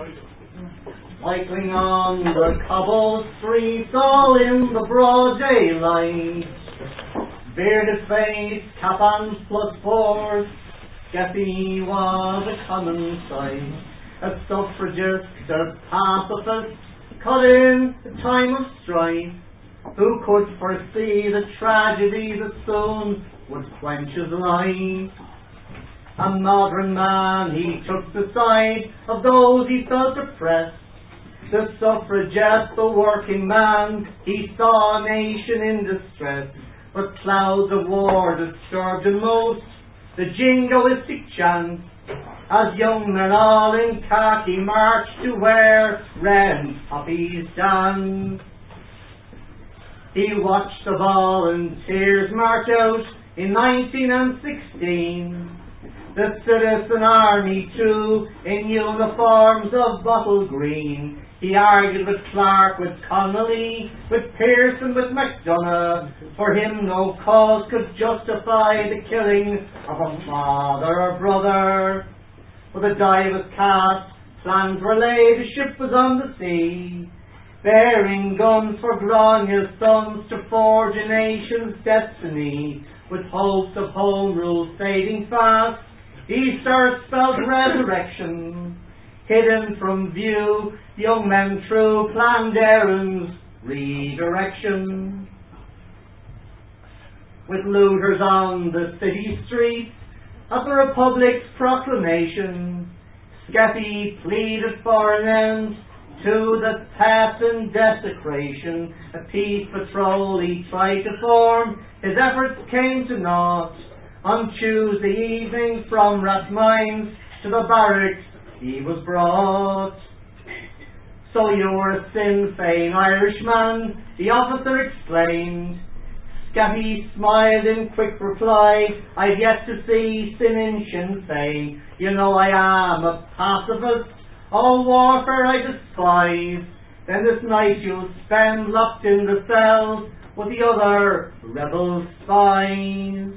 Cycling on the cobbled streets all in the broad daylight, bearded face, cap and +4, Skeffy was a common sight. A suffragist, a pacifist, caught in the time of strife, who could foresee the tragedy that soon would quench his life. A modern man, he took the side of those he felt oppressed. The suffragette, the working man, he saw a nation in distress. But clouds of war disturbed him most, the jingoistic chant, as young men all in khaki marched to where red poppies dance. He watched the volunteers march out in 1916, the citizen army too, in uniforms of bottle green. He argued with Clark, with Connolly, with Pearson, with MacDonough. For him no cause could justify the killing of a father or brother. But the die was cast, plans were laid, the ship was on the sea, bearing guns for Grania's sons to forge a nation's destiny. With hopes of home rule fading fast, Easter spelled resurrection. Hidden from view, young men through planned errands, redirection. With looters on the city streets, at the Republic's proclamation, Skeffy pleaded for an end to the theft and desecration. A peace patrol he tried to form, his efforts came to naught. On Tuesday evening from Rathmines to the barracks he was brought. So you're a Sinn Féin Irishman, the officer exclaimed. Skeffy smiled in quick reply, I've yet to see sin in Sinn Féin. You know I am a pacifist, all warfare I despise. Then this night you'll spend locked in the cells with the other rebel spies.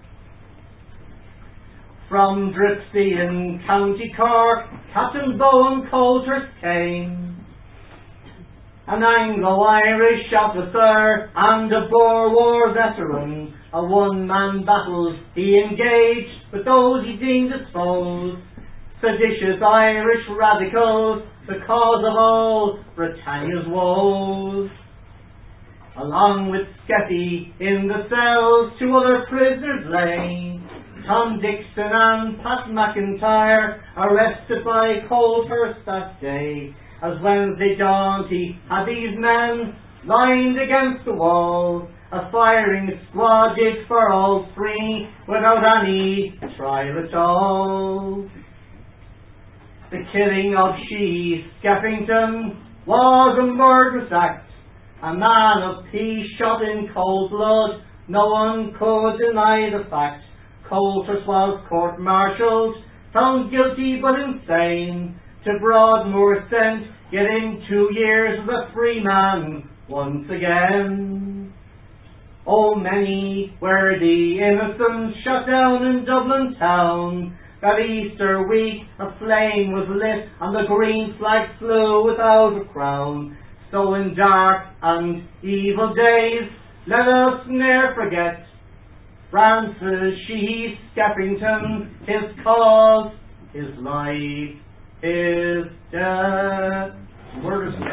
From Dripsey in County Cork, Captain Bowen Colthurst came, an Anglo-Irish officer and a Boer War veteran. A one-man battle he engaged with those he deemed exposed, seditious Irish radicals, the cause of all Britannia's woes. Along with Skeffy in the cells, 2 other prisoners lay, Tom Dixon and Pat McIntyre, arrested by Colthurst that day. As Wednesday dawned, he had these men lined against the wall, a firing squad did for all 3, without any trial at all. The killing of Sheehy Skeffington was a murderous act. A man of peace shot in cold blood, no one could deny the fact. Colthurst was court-martialed, found guilty but insane, to Broadmoor sent, yet in 2 years as a free man once again. Oh, many were the innocents shot down in Dublin town. That Easter week a flame was lit and the green flag flew without a crown. So in dark and evil days let us ne'er forget Francis Sheehy Skeffington, his cause, his life, his death. Murders